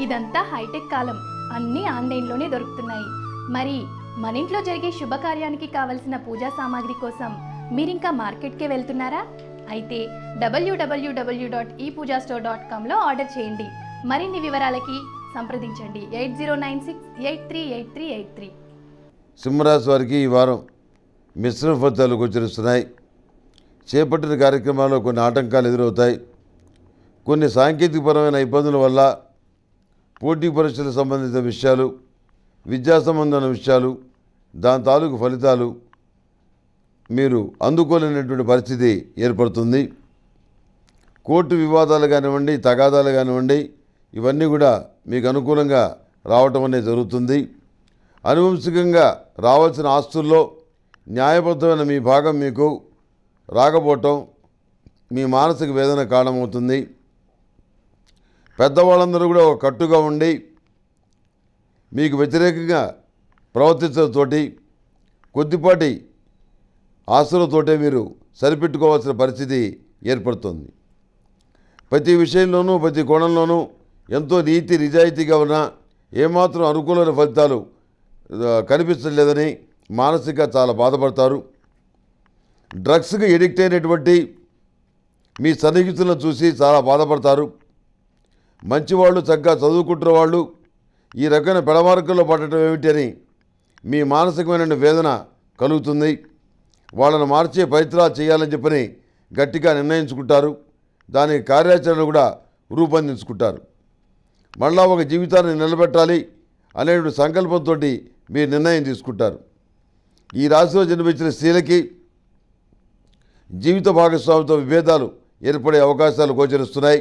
ఇదంతా హైటెక్ కాలం, అన్నీ ఆన్లైన్లోనే దొరుకుతున్నాయి. మరి మన ఇంట్లో జరిగే శుభకార్యానికి కావలసిన పూజా సామాగ్రి కోసం మీరింకా మార్కెట్కే వెళ్తున్నారా? అయితే www.epoojastore.comలో ఆర్డర్ చేయండి. మరిన్ని వివరాలకి సంప్రదించండి 8096838383. సింహరాశి వారికి ఈ వారం మిశ్రమ ఫలితాలు గోచరిస్తున్నాయి. చేపట్టిన కార్యక్రమాల్లో కొన్ని ఆటంకాలు ఎదురవుతాయి. కొన్ని సాంకేతికపరమైన ఇబ్బందుల వల్ల పోటీ పరీక్షలకు సంబంధించిన విషయాలు, విద్యా సంబంధమైన విషయాలు, దాని తాలూకు ఫలితాలు మీరు అందుకోలేనటువంటి పరిస్థితి ఏర్పడుతుంది. కోర్టు వివాదాలు కానివ్వండి, తగాదాలు కానివ్వండి, ఇవన్నీ కూడా మీకు అనుకూలంగా రావటం అనేది జరుగుతుంది. అనువంశికంగా రావాల్సిన ఆస్తుల్లో న్యాయబద్ధమైన మీ భాగం మీకు రాకపోవటం మీ మానసిక వేదన కారణమవుతుంది. పెద్దవాళ్ళందరూ కూడా ఒక కట్టుగా ఉండి మీకు వ్యతిరేకంగా ప్రవర్తించడంతోటి కొద్దిపాటి ఆస్తులతోటే మీరు సరిపెట్టుకోవాల్సిన పరిస్థితి ఏర్పడుతుంది. ప్రతి విషయంలోనూ ప్రతి కోణంలోనూ ఎంతో నీతి నిజాయితీగా ఉన్నా ఏమాత్రం అనుకూలమైన ఫలితాలు కనిపించలేదని మానసికంగా చాలా బాధపడతారు. డ్రగ్స్కి ఎడిక్ట్ అయినటువంటి మీ సన్నిహితులను చూసి చాలా బాధపడతారు. మంచివాళ్ళు, చక్కగా చదువుకుంటున్న వాళ్ళు ఈ రకమైన పెడమార్గంలో పడటం ఏమిటి అని మీ మానసికమైన వేదన కలుగుతుంది. వాళ్ళను మార్చే ప్రయత్నాలు చేయాలని చెప్పని గట్టిగా నిర్ణయించుకుంటారు. దానికి కార్యాచరణ కూడా రూపొందించుకుంటారు. మళ్ళా ఒక జీవితాన్ని నిలబెట్టాలి అనేటువంటి సంకల్పంతో మీరు నిర్ణయం తీసుకుంటారు. ఈ రాశిలో జన్మించిన స్త్రీలకి జీవిత భాగస్వామితో విభేదాలు ఏర్పడే అవకాశాలు గోచరిస్తున్నాయి.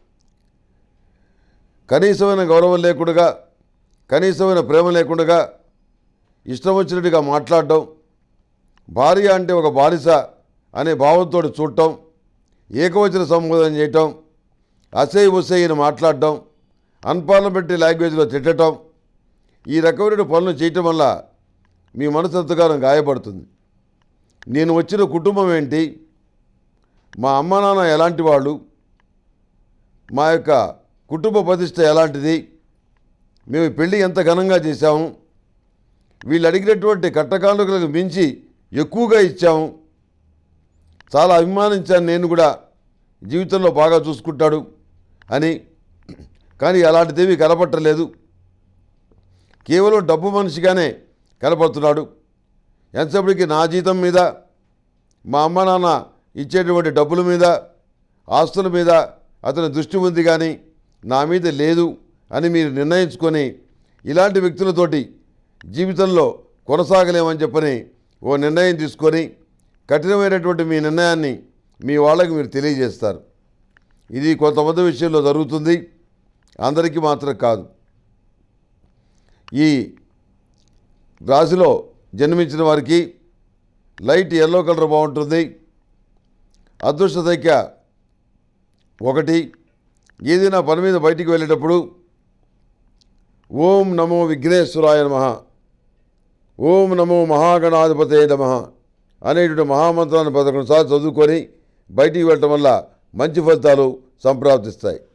కనీసమైన గౌరవం లేకుండా, కనీసమైన ప్రేమ లేకుండా ఇష్టం వచ్చినట్టుగా మాట్లాడటం, భార్య అంటే ఒక బానిస అనే భావంతో చూడటం, ఏకవచన సంబోధన చేయటం, అసహ్య ఉసయ్యని మాట్లాడటం, అన్పార్లమెంటరీ లాంగ్వేజ్లో తిట్టడం, ఈ రకమైన పనులు చేయటం వల్ల మీ మనసు ఎంతగానో గాయపడుతుంది. నేను వచ్చిన కుటుంబం ఏంటి, మా అమ్మ నాన్న ఎలాంటి వాళ్ళు, మా యొక్క కుటుంబ ప్రతిష్ట ఎలాంటిది, మేము పెళ్ళి ఎంత ఘనంగా చేశాము, వీళ్ళు అడిగినటువంటి కట్టకానుకలకు మించి ఎక్కువగా ఇచ్చాము, చాలా అభిమానించాను, నేను కూడా జీవితంలో బాగా చూసుకుంటాడు అని. కానీ అలాంటిదేమీ కనపట్టలేదు. కేవలం డబ్బు మనిషిగానే కనపడుతున్నాడు. ఎంతసేపటికి నా జీతం మీద, మా అమ్మ నాన్న ఇచ్చేటువంటి డబ్బుల మీద, ఆస్తుల మీద అతని దృష్టి ఉంది, కానీ నా మీద లేదు అని మీరు నిర్ణయించుకొని ఇలాంటి వ్యక్తులతోటి జీవితంలో కొనసాగలేమని చెప్పని ఓ నిర్ణయం తీసుకొని కఠినమైనటువంటి మీ నిర్ణయాన్ని మీ వాళ్ళకి మీరు తెలియజేస్తారు. ఇది కొంతమంది విషయంలో జరుగుతుంది, అందరికీ మాత్రం కాదు. ఈ రాశిలో జన్మించిన వారికి లైట్ ఎల్లో కలర్ బాగుంటుంది. అదృష్ట సంఖ్య 1. ఏదైనా పని మీద బయటికి వెళ్ళేటప్పుడు ఓం నమో విఘ్నేశ్వరాయ నమః, ఓం నమో మహాగణాధిపతే నమః అనేటువంటి మహామంత్రాన్ని 11 సార్లు చదువుకొని బయటికి వెళ్ళటం వల్ల మంచి ఫలితాలు సంప్రాప్తిస్తాయి.